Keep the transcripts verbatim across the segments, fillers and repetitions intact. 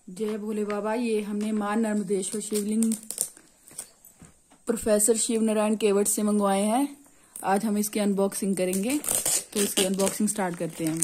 जय भोले बाबा। ये हमने मां नर्मदेश्वर शिवलिंग प्रोफेसर शिव नारायण केवट से मंगवाए हैं। आज हम इसकी अनबॉक्सिंग करेंगे, तो इसकी अनबॉक्सिंग स्टार्ट करते हैं हम।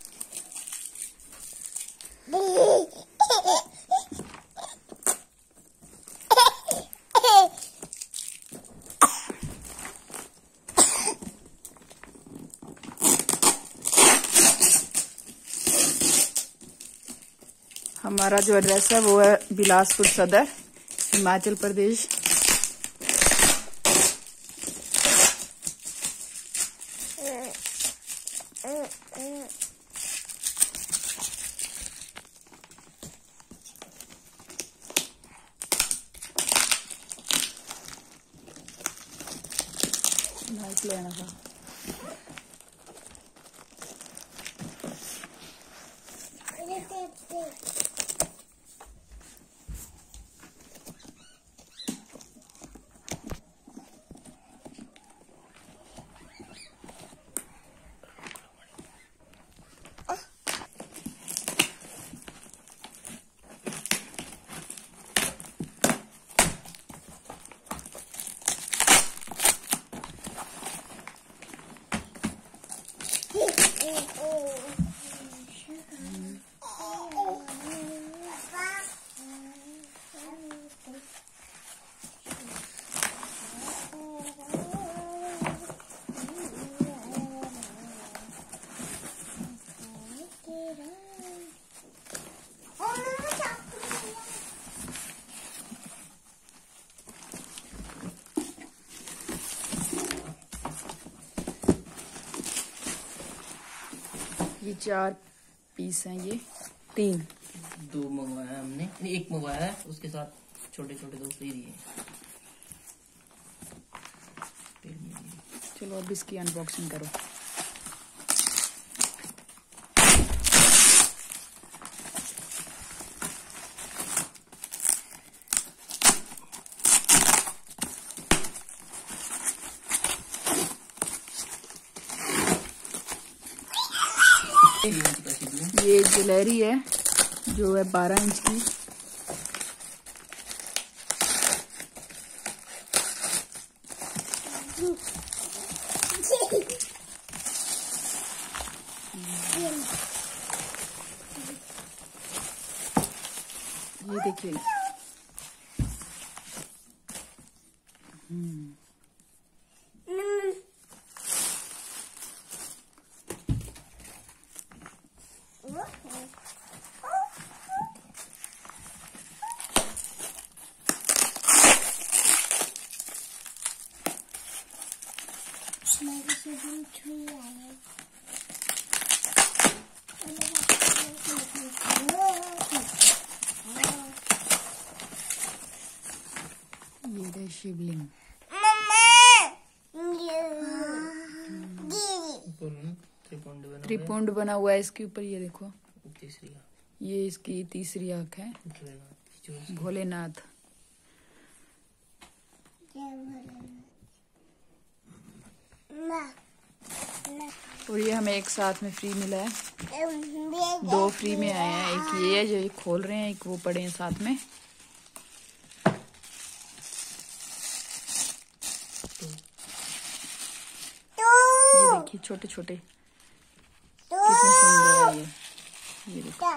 हमारा जो एड्रेस है वो है बिलासपुर सदर, हिमाचल प्रदेश। लाइट लेना था। ये चार पीस हैं, ये तीन दो मंगवाया हमने, एक मंगवाया है, उसके साथ छोटे छोटे दो फ्री दिए। चलो अब इसकी अनबॉक्सिंग करो। ये ज्वेलरी है जो है बारह इंच की। ये देखिए, हम्म ये है शिवलिंग। त्रिपुंड बना हुआ है इसके ऊपर। ये देखो, तीसरी ये इसकी तीसरी आंख है। भोलेनाथ। और ये हमें एक साथ में फ्री मिला है, दो फ्री में आए हैं। एक ये है जो ये खोल रहे हैं, एक वो पड़े हैं साथ में। ये देखिए छोटे छोटे, कितने सुंदर है ये। ये देखो,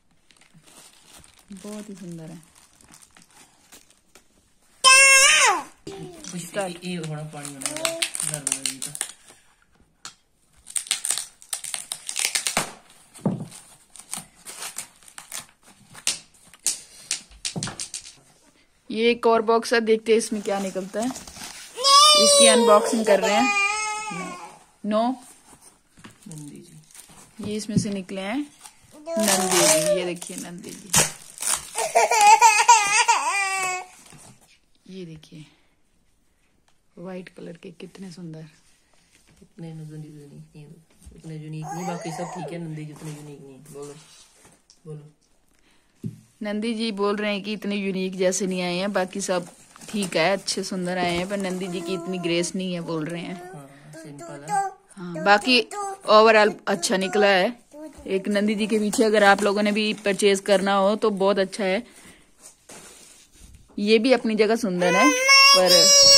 बहुत ही सुंदर है। ये होना पानी होना जी का। ये एक और बॉक्स है, देखते हैं इसमें क्या निकलता है। इसकी अनबॉक्सिंग कर रहे हैं। नो, नंदी जी। ये इसमें से निकले हैं नंदी जी। ये देखिए नंदी जी, ये देखिए व्हाइट कलर के, कितने सुंदर। इतने इतने यूनिक नहीं, बाकी सब ठीक है। नंदी जी इतने यूनिक नहीं। बोलो बोलो। नंदी जी बोल रहे हैं कि इतने यूनिक जैसे नहीं आए हैं, बाकी सब ठीक है, अच्छे सुंदर आए हैं, पर नंदी जी की इतनी ग्रेस नहीं है बोल रहे हैं। हाँ, सिंपल है। हाँ, बाकी ओवरऑल अच्छा निकला है। एक नंदी जी के पीछे अगर आप लोगों ने भी परचेज करना हो तो बहुत अच्छा है। ये भी अपनी जगह सुंदर है, पर